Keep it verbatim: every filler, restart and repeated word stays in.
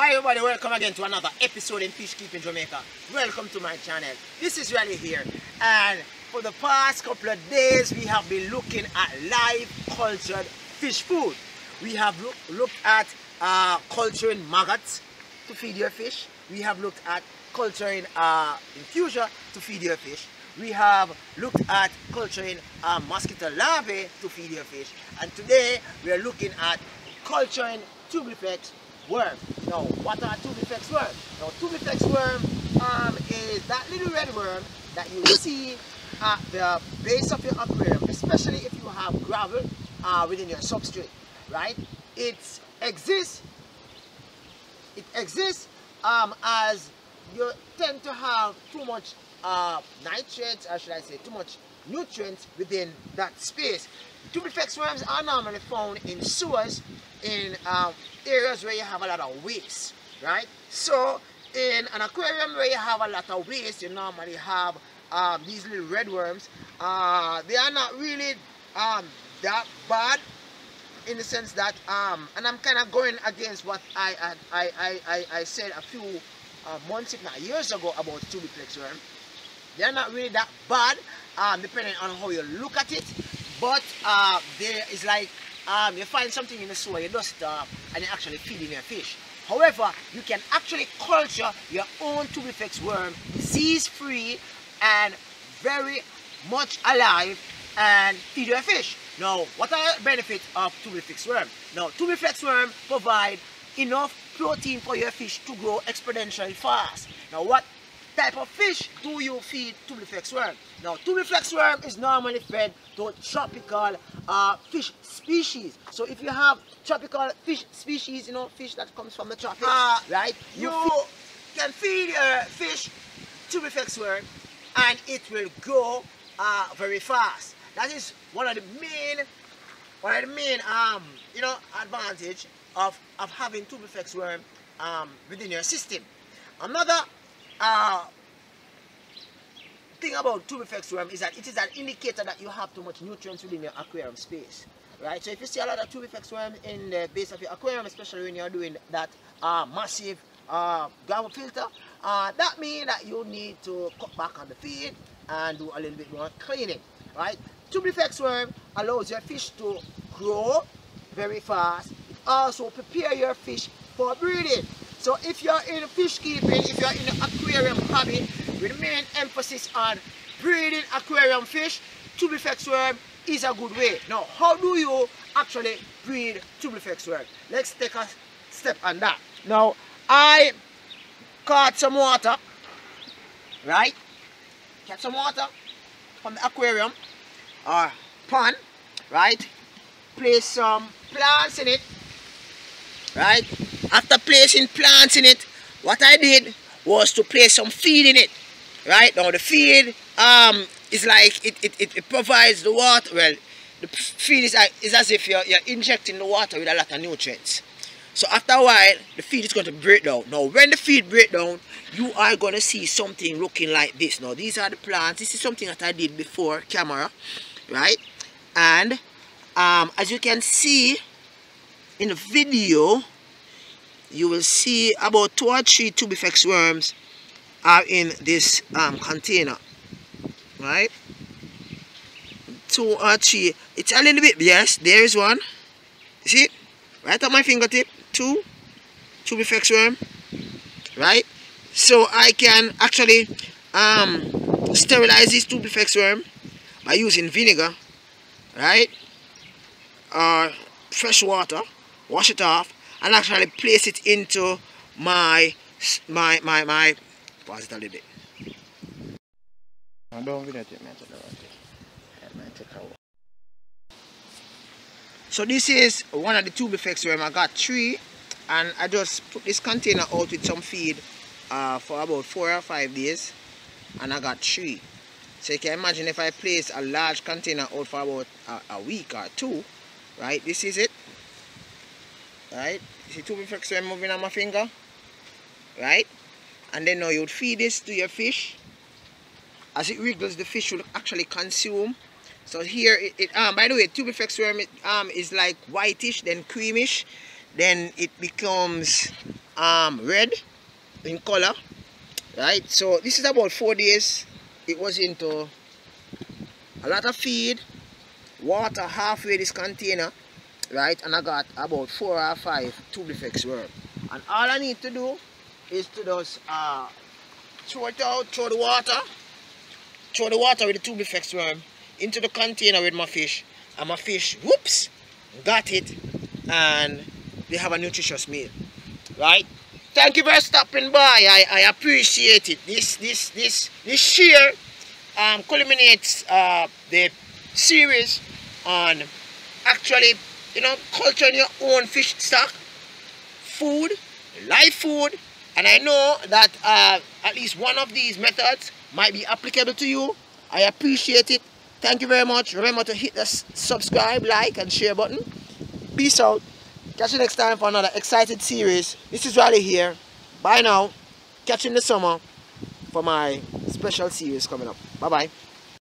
Hi everybody, welcome again to another episode in Fish Keeping Jamaica. Welcome to my channel. This is Rally here, and for the past couple of days we have been looking at live cultured fish food. We have look, looked at uh, culturing maggots to feed your fish. We have looked at culturing uh, infusion to feed your fish. We have looked at culturing uh, mosquito larvae to feed your fish. And today we are looking at culturing Tubifex worm. Now, what are Tubifex worms? Now, Tubifex worm um, is that little red worm that you see at the base of your aquarium, especially if you have gravel uh, within your substrate, right? It exists. It exists um, as you tend to have too much uh, nitrates, or should I say, too much nutrients within that space. Tubifex worms are normally found in sewers, in um, areas where you have a lot of waste, right? So in an aquarium where you have a lot of waste, you normally have um, these little red worms. Uh, they are not really um, that bad, in the sense that, um, and I'm kind of going against what I I, I, I, I said a few uh, months, if not years ago, about Tubifex worm. They're not really that bad, um, depending on how you look at it. But uh, there is like, um, you find something in the soil, you dust uh, and you actually feed in your fish. However, you can actually culture your own Tubifex worm, disease-free and very much alive, and feed your fish. Now, what are the benefits of Tubifex worm? Now, Tubifex worm provide enough protein for your fish to grow exponentially fast. Now, what type of fish do you feed Tubifex worm? Now, Tubifex worm is normally fed to tropical uh, fish species. So if you have tropical fish species, you know, fish that comes from the tropics, uh, right? You, you can feed your fish Tubifex worm and it will grow uh, very fast. That is one of the main, one of the main, um, you know, advantage of of having Tubifex worm um, within your system. Another Uh, thing about Tubifex worm is that it is an indicator that you have too much nutrients within your aquarium space, right? So if you see a lot of Tubifex worm in the base of your aquarium, especially when you're doing that uh, massive uh, gravel filter, uh, that means that you need to cut back on the feed and do a little bit more cleaning, right? Tubifex worm allows your fish to grow very fast. It also prepare your fish for breeding. So if you're in fish keeping, if you're in the aquarium hobby with the main emphasis on breeding aquarium fish, Tubifex worm is a good way. Now, how do you actually breed Tubifex worm? Let's take a step on that. Now, I caught some water, right? Catch some water from the aquarium or pond, right? Place some plants in it, right? After placing plants in it, what I did was to place some feed in it, right? Now the feed um, is like, it, it, it, it provides the water, well, the feed is, like, is as if you're, you're injecting the water with a lot of nutrients. So after a while, the feed is going to break down. Now when the feed break down, you are going to see something looking like this. Now these are the plants. This is something that I did before camera, right? And um, as you can see in the video, you will see about two or three Tubifex worms are in this um, container, right? Two or three. It's a little bit, yes, there is one. You see? Right at my fingertip. Two Tubifex worm, right? So I can actually um, sterilize this Tubifex worm by using vinegar, right? Or fresh water, wash it off, and actually place it into my my my my pause it a little bit. I don't video it, man. So this is one of the Tubifex worm. I got three, and I just put this container out with some feed uh, for about four or five days, and I got three. So you can imagine if I place a large container out for about a, a week or two, right? This is it. Right, you see Tubifex worm moving on my finger, right? And then now you would feed this to your fish. As it wriggles, the fish will actually consume. So here, it, it um by the way, Tubifex worm it, um is like whitish, then creamish, then it becomes um, red in color, right? So this is about four days. It was into a lot of feed, water halfway this container, right? And I got about four or five Tubifex worm. And all I need to do is to just uh, throw it out, throw the water, throw the water with the Tubifex worm into the container with my fish, and my fish, whoops, got it, and they have a nutritious meal, right? Thank you for stopping by. I, I appreciate it. This this this this share um, culminates uh, the series on actually, you know, culturing your own fish stock, food, live food, and I know that uh, at least one of these methods might be applicable to you. I appreciate it. Thank you very much. Remember to hit the subscribe, like, and share button. Peace out. Catch you next time for another excited series. This is Riley here. Bye now. Catch you in the summer for my special series coming up. Bye bye.